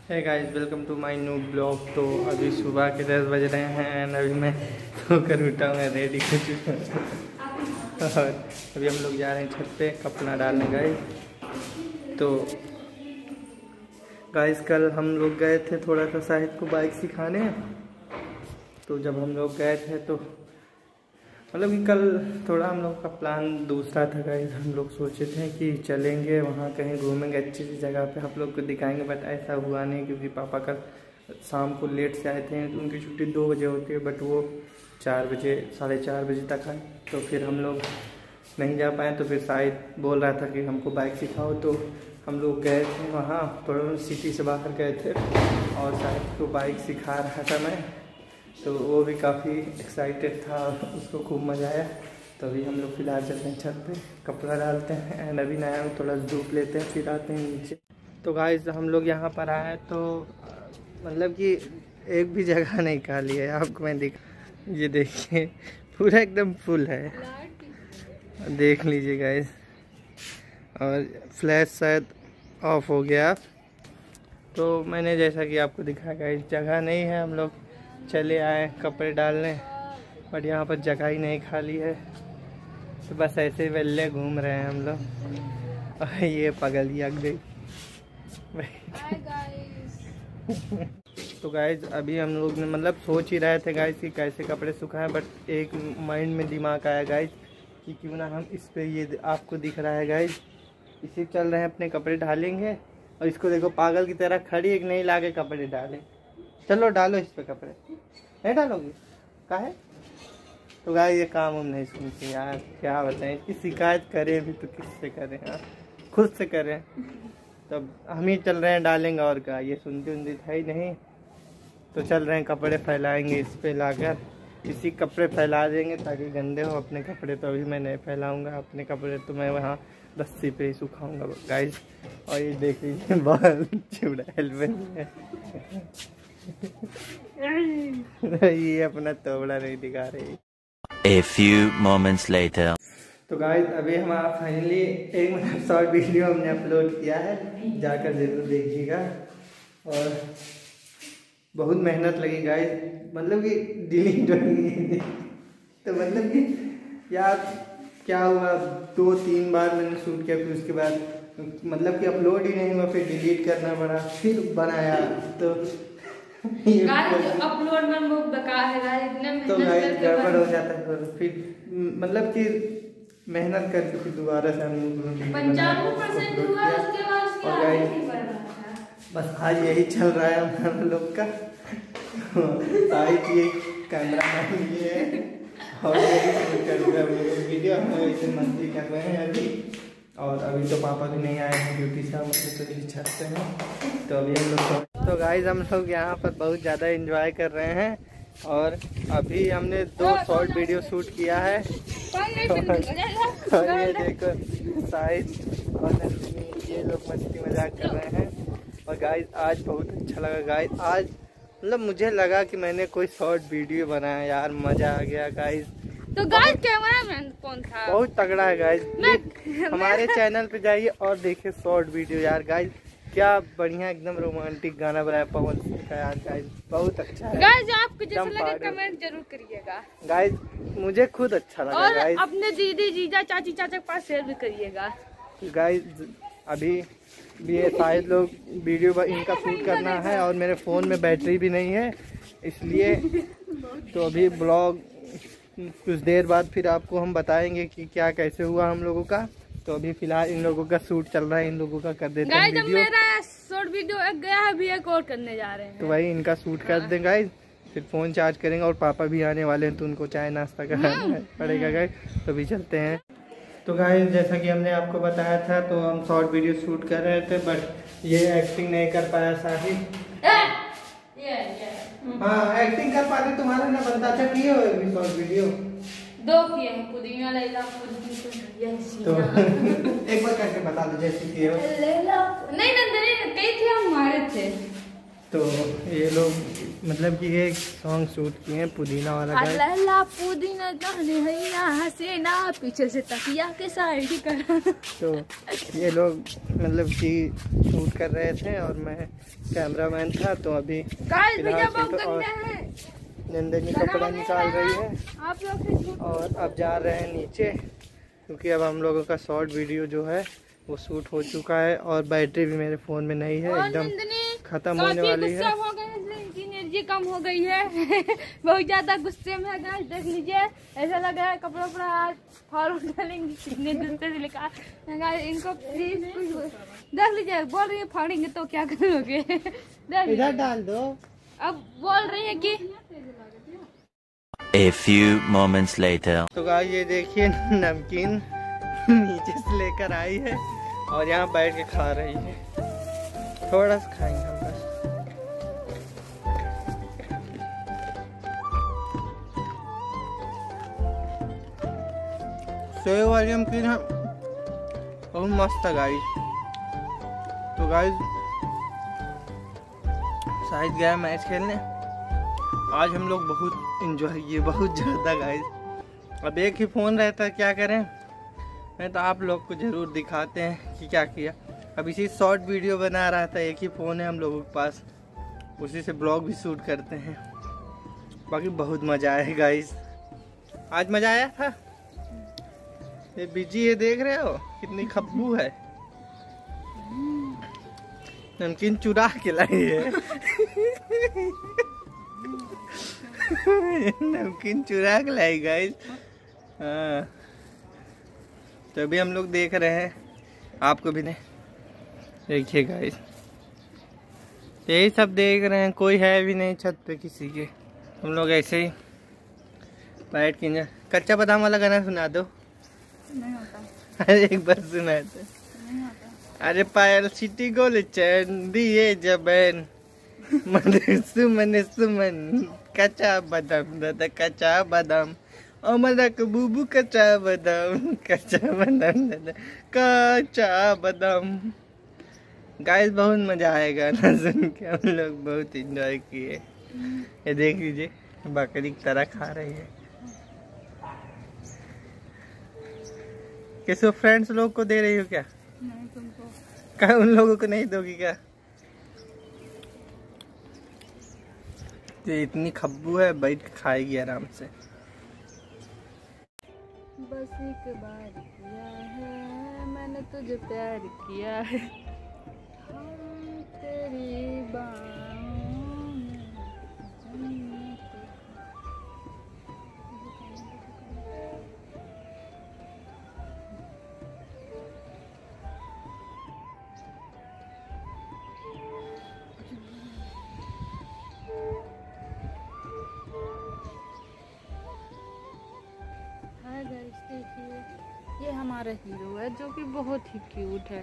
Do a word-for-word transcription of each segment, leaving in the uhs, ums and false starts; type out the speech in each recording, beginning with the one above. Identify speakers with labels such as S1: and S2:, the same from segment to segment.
S1: Hey guys, welcome to my new blog. तो अभी सुबह के दस बज रहे हैं एंड अभी मैं सोकर उठा हूँ, रेडी हो चुका हूँ और अभी हम लोग जा रहे हैं छत पे कपड़ा डालने। गाइस तो गाइस कल हम लोग गए थे थोड़ा सा शाहिद को बाइक सिखाने। तो जब हम लोग गए थे तो मतलब कि कल थोड़ा हम लोग का प्लान दूसरा था। गाइस हम लोग सोचे थे कि चलेंगे वहाँ कहीं घूमेंगे, अच्छी सी जगह पे आप लोग को दिखाएंगे, बट ऐसा हुआ नहीं क्योंकि पापा कल शाम को लेट से आए थे। तो उनकी छुट्टी दो बजे होती है बट वो चार बजे साढ़े चार बजे तक आए। तो फिर हम लोग नहीं जा पाए। तो फिर शायद बोल रहा था कि हमको बाइक सिखाओ, तो हम लोग गए थे वहाँ, थोड़ा सिटी से बाहर गए थे और शायद को बाइक सिखा रहा था मैं। तो वो भी काफ़ी एक्साइटेड था, उसको खूब मज़ा आया। तो अभी हम लोग फिलहाल चलते हैं छत पे, कपड़ा डालते हैं एंड अभी नया थोड़ा धूप लेते हैं, फिर आते हैं नीचे। तो गाइस हम लोग यहाँ पर आए तो मतलब कि एक भी जगह नहीं खाली है। आपको मैं दिख ये देखिए पूरा एकदम फुल है, देख लीजिए गाइस। और फ्लैश शायद ऑफ हो गया। तो मैंने जैसा कि आपको दिखाया गाइस, जगह नहीं है, हम लोग चले आए कपड़े डालने बट यहाँ पर जगह ही नहीं खाली है। तो बस ऐसे वेल्ले घूम रहे हैं हम लोग। और ये पगल ही अगले तो गाइज अभी हम लोग ने मतलब सोच ही रहे थे गाइज कि कैसे कपड़े सुखाएं, बट एक माइंड में दिमाग आया गाइज कि क्यों ना हम इस पे, ये आपको दिख रहा है गाइज, इसी चल रहे हैं अपने कपड़े डालेंगे। और इसको देखो पागल की तरह खड़ी, एक नहीं ला के कपड़े डाले। चलो डालो इस पे कपड़े, नहीं डालोगे काहे? तो गाइस ये काम हम नहीं सुनते यार, क्या बताएं। इसकी शिकायत करें भी तो किससे करें, हाँ खुद से करें। तब हम ही चल रहे हैं डालेंगे और क्या, ये सुनती उनती था ही नहीं। तो चल रहे हैं कपड़े फैलाएंगे इस पे लाकर, इसी कपड़े फैला देंगे ताकि गंदे हो अपने कपड़े। तो अभी मैं नहीं फैलाऊंगा अपने कपड़े, तो मैं वहाँ रस्सी पे ही सुखाऊंगा गाइस। और ये देख लीजिए बाल चुड़ैल बनी है ये अपना तोबड़ा नहीं दिखा रही।
S2: A few moments later.
S1: तो गाइस अभी हम फाइनली एक मिनट शॉर्ट वीडियो हमने अपलोड किया है, जाकर जरूर देखिएगा। और बहुत मेहनत लगी गाइस, मतलब कि डिलीट हो गई। तो मतलब कि यार क्या हुआ, दो तीन बार मैंने शूट किया, फिर उसके बाद मतलब कि अपलोड ही नहीं हुआ, फिर डिलीट करना पड़ा, फिर बनाया। तो
S3: अपलोड में बहुत बेकार है गाइस, इतने
S1: तो गाइस गड़बड़ हो जाता है। तो फिर मतलब कि मेहनत करके फिर दोबारा से हम
S3: पंचानवे परसेंट हुआ, उसके बाद उसकी आदत नहीं बढ़ रहा था।
S1: बस आज यही चल रहा है हमारे लोग का। ये कैमरा मैन ये है और यही शूट कर रहे हैं वीडियो, हम ऐसे मस्ती कर रहे हैं अभी। और अभी तो पापा भी नहीं आए हैं ड्यूटी से, हम तो नहीं छत हैं। तो अभी हम लोग तो गाइस हम लोग यहाँ पर बहुत ज़्यादा एंजॉय कर रहे हैं। और अभी हमने दो शॉर्ट वीडियो शूट किया है। और ये देखो शाहिद और नंदिनी ये लोग मस्ती मजाक कर रहे हैं। और गाइस आज बहुत अच्छा लगा गाइस, आज मतलब मुझे लगा कि मैंने कोई शॉर्ट वीडियो बनाया यार, मजा आ गया गाइस।
S3: तो गाइस कैमरामैन कौन था?
S1: बहुत तगड़ा है गाइस, हमारे चैनल पे जाइए और देखिए शॉर्ट वीडियो यार। गाइस क्या बढ़िया एकदम रोमांटिक गाना बनाया पवन सिंह का यार। गाइस बहुत अच्छा है
S3: गाइस, आपको जैसा लगे कमेंट जरूर करिएगा
S1: गाइस, मुझे खुद अच्छा लगा।
S3: और
S1: गाइस
S3: अपने दीदी जीजा चाची चाचा के पास शेयर भी करिएगा।
S1: गाइस अभी ये शायद लोग वीडियो इनका शूट करना है और मेरे फ़ोन में बैटरी भी नहीं है, इसलिए तो अभी ब्लॉग कुछ देर बाद फिर आपको हम बताएंगे कि क्या कैसे हुआ हम लोगों का। तो अभी फिलहाल इन लोगों का शूट चल रहा है, इन लोगों का कर देते हैं वीडियो।
S3: मेरा शॉर्ट वीडियो एक गया है, अभी एक और करने जा रहे हैं।
S1: तो वही इनका शूट कर देंगे गाइस, फिर फ़ोन चार्ज करेंगे। और पापा भी आने वाले हैं तो उनको चाय नाश्ता कराना पड़ेगा गाइस। तो अभी चलते हैं। तो गाइस जैसा कि हमने आपको बताया था, तो हम शॉर्ट वीडियो शूट कर रहे थे बट ये एक्टिंग नहीं कर पाया शाहिद। हाँ एक्टिंग कर पाते तुम्हारा ना बनता। अच्छा किए हो अभी शॉर्ट वीडियो?
S3: दो किए हैं, पुदीना लैला पुदीना।
S1: तो एक बार करके बता दो जैसे किए हो।
S3: नहीं नंदनी कई थे, हम मारे थे।
S1: तो ये लोग मतलब कि एक सॉन्ग शूट किए हैं पुदीना वाला गाइस।
S3: अल्लाह पुदीना गाने हैया हसीना पीछे से तकिया के साइड कर।
S1: तो ये लोग मतलब कि शूट कर रहे थे और मैं कैमरामैन था। तो अभी नंदनी कपड़ा निकाल रही है
S3: आप लोग
S1: और अब जा रहे हैं नीचे, क्योंकि अब हम लोगों का शॉर्ट वीडियो जो है वो शूट हो चुका है और बैटरी भी मेरे फ़ोन में नहीं है, एकदम खत्म होने वाली है।
S3: एनर्जी कम हो गई है बहुत ज्यादा गुस्से में है। देख लीजिए ऐसा लग रहा है कपड़ा उपड़ा हाथ फाड़ डालेंगे कितने गुस्से से लिखा। इनको प्लीज देख लीजिए, बोल रही है फाड़ेंगे तो क्या करोगे।
S1: इधर डाल दो।
S3: अब बोल रही है कि
S2: A few moments later.
S1: तो गाइस ये देखिए नमकीन नीचे से लेकर आई है और यहाँ बैठ के खा रही है। थोड़ा सा खाएंगे हम बस। सेव वाली नमकीन है, बहुत मस्त है गाइस। तो गाइस शायद गया मैच खेलने, आज हम लोग बहुत इंजॉय किए, बहुत ज़्यादा गाइस। अब एक ही फ़ोन रहता है, क्या करें। मैं तो आप लोग को ज़रूर दिखाते हैं कि क्या किया। अब इसी शॉर्ट वीडियो बना रहा था, एक ही फ़ोन है हम लोगों के पास, उसी से ब्लॉग भी शूट करते हैं। बाकी बहुत मज़ा आया गाइस, आज मज़ा आया था। ये बिजी है, देख रहे हो कितनी खब्बू है। नमकीन चुरा के लाई है नमकीन चुरा के लाई गाइस। हाँ तो अभी हम लोग देख रहे हैं, आपको भी नहीं देखिए गाइस, यही सब देख रहे हैं। कोई है भी नहीं छत पे किसी के, हम लोग ऐसे ही बैठ के। कच्चा बादाम वाला गाना सुना दो।
S3: नहीं होता।
S1: अरे एक बार सुनाए थे।
S3: नहीं होता।
S1: अरे पायल सिटी गोल चैन दिए जबैन मन सुमन सुमन कच्चा बादाम दादा कच्चा बादाम अमरक बुबू कच्चा बादाम कच्चा बादाम दादा कच्चा बादाम। गाइस बहुत मजा आएगा ना सुन के, हम लोग बहुत एंजॉय किए। ये देख लीजिए बकरी की तरह खा रही है। किसी फ्रेंड्स लोग को दे रही हो क्या?
S3: नहीं तुमको।
S1: क्या उन लोगों को नहीं दोगी क्या? तो इतनी खब्बू है, बैठ के खाएगी आराम से।
S3: बस एक बार किया है मैंने तुझे प्यार किया है, हम तेरी बाहों में। देखिए ये हमारा हीरो है जो कि बहुत ही क्यूट है।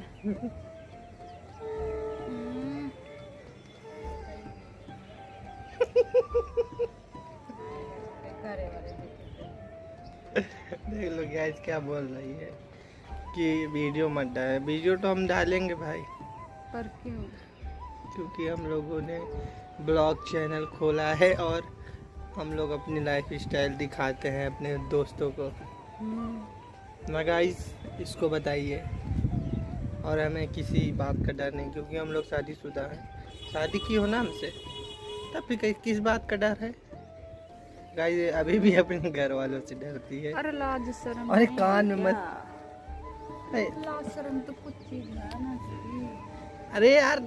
S1: देख लो गाइस क्या बोल रही है कि वीडियो मत डाले। वीडियो तो हम डालेंगे भाई,
S3: पर क्यों? क्योंकि
S1: हम लोगों ने ब्लॉग चैनल खोला है और हम लोग अपनी लाइफ स्टाइल दिखाते हैं अपने दोस्तों को ना गाइस, इसको बताइए। और हमें किसी बात का डर नहीं, क्योंकि हम लोग शादीशुदा हैं। शादी की हो ना हमसे, तब भी किस बात का डर है गाइस। अभी भी अपने घर वालों से डरती है।
S3: अरे लाज शर्म,
S1: अरे कान में मत,
S3: लाज शर्म तो कुछ चीज है ना।
S1: अरे यार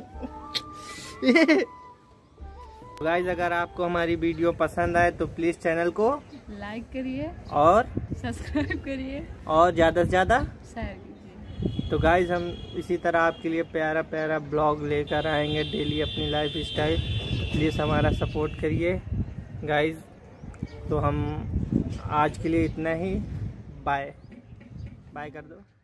S1: गाइस अगर आपको हमारी वीडियो पसंद आए तो प्लीज चैनल को
S3: लाइक करिए
S1: और
S3: सब्सक्राइब करिए और
S1: ज़्यादा से ज़्यादा
S3: शेयर कीजिए।
S1: तो गाइस हम इसी तरह आपके लिए प्यारा प्यारा ब्लॉग लेकर आएंगे डेली अपनी लाइफ स्टाइल। प्लीज़ हमारा सपोर्ट करिए गाइस। तो हम आज के लिए इतना ही, बाय बाय कर दो।